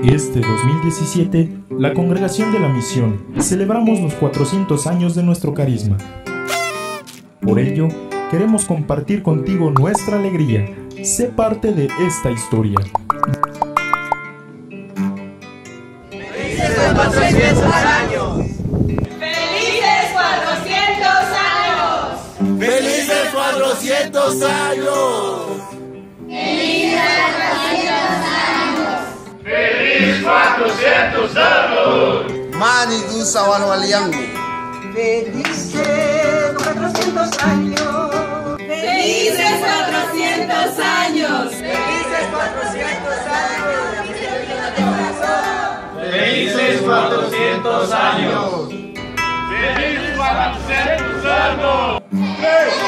Este 2017, la Congregación de la Misión celebramos los 400 años de nuestro carisma. Por ello, queremos compartir contigo nuestra alegría. Sé parte de esta historia. ¡Felices 400 años! ¡Felices 400 años! ¡Felices 400 años! ¡Feliz 400 años! Mani du Sawalwaliangu. ¡Felices 400 años! ¡Felices 400 años! ¡Felices 400 años! ¡Felices 400 años! ¡Feliz 400 años!